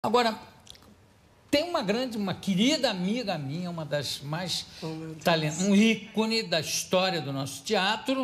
Agora, tem uma querida amiga minha, uma das mais talentosas, um ícone da história do nosso teatro,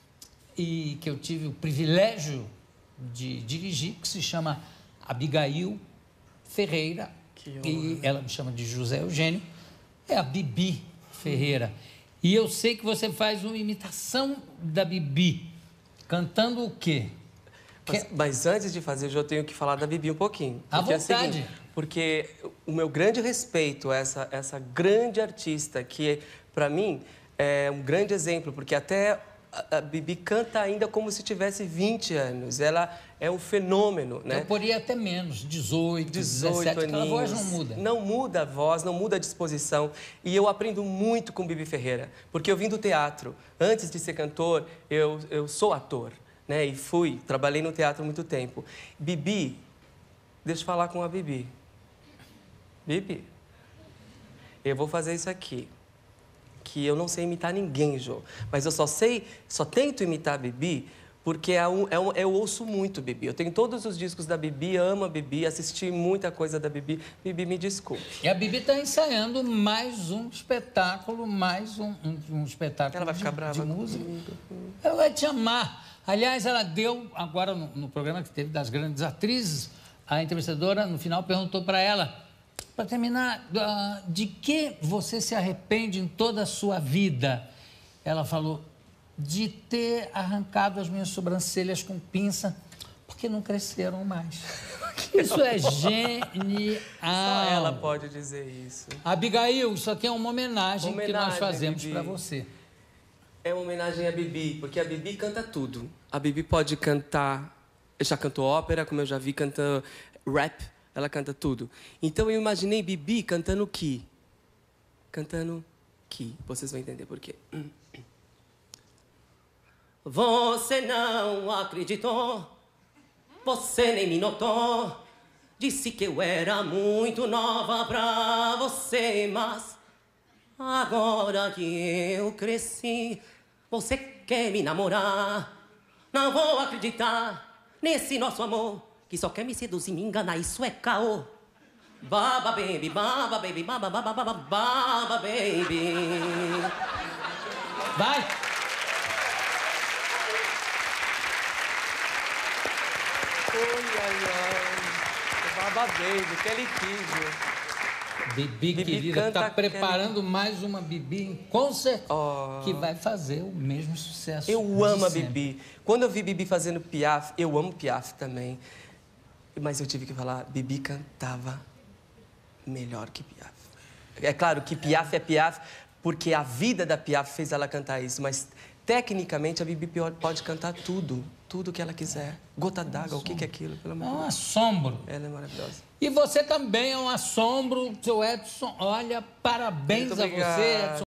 e que eu tive o privilégio de dirigir, que se chama Abigail Ferreira, e ela me chama de José Eugênio, é a Bibi Ferreira. E eu sei que você faz uma imitação da Bibi, cantando o quê? Mas antes de fazer, eu tenho que falar da Bibi um pouquinho. À vontade. É o seguinte, porque o meu grande respeito a essa grande artista, que para mim é um grande exemplo, porque até a Bibi canta ainda como se tivesse 20 anos. Ela é um fenômeno, né? Eu poria até menos, 18, 17, aninhos. aquela voz não muda. Não muda a voz, não muda a disposição. E eu aprendo muito com Bibi Ferreira, porque eu vim do teatro. Antes de ser cantor, eu sou ator. Né? E trabalhei no teatro há muito tempo. Bibi, deixa eu falar com a Bibi. Bibi, eu vou fazer isso aqui, que eu não sei imitar ninguém, Jô. Mas eu só tento imitar a Bibi porque eu ouço muito Bibi. Eu tenho todos os discos da Bibi, amo a Bibi, assisti muita coisa da Bibi. Bibi, me desculpe. E a Bibi está ensaiando mais um espetáculo, um espetáculo ela vai ficar brava de música. Comigo. Ela vai te amar. Aliás, ela deu, agora no programa que teve das grandes atrizes, a entrevistadora, no final, perguntou para ela, para terminar, de que você se arrepende em toda a sua vida? Ela falou, de ter arrancado as minhas sobrancelhas com pinça, porque não cresceram mais. Isso é genial. Só ela pode dizer isso. Abigail, isso aqui é uma homenagem que nós fazemos para você. É uma homenagem à Bibi, porque a Bibi canta tudo. A Bibi pode cantar, já cantou ópera, como eu já vi, canta rap, ela canta tudo. Então eu imaginei Bibi cantando Ki. Cantando Ki. Vocês vão entender por quê. Você não acreditou, você nem me notou. Disse que eu era muito nova pra você, mas agora que eu cresci, você quer me namorar. Não vou acreditar nesse nosso amor, que só quer me seduzir, me enganar, isso é caô. Baba baby, baba baby, baba baba baba baba baby. Vai! Baba baby, que ele quis. Bibi querida, está preparando mais uma Bibi em concert que vai fazer o mesmo sucesso. Eu amo a Bibi. Quando eu vi Bibi fazendo Piaf, eu amo Piaf também. Mas eu tive que falar, Bibi cantava melhor que Piaf. É claro que Piaf é Piaf, porque a vida da Piaf fez ela cantar isso, mas tecnicamente a Bibi pode cantar tudo que ela quiser. Gota d'água, o que é aquilo? Pelo amor de Deus. É um assombro. Ela é maravilhosa. E você também é um assombro, seu Edson. Olha, parabéns a você, Edson.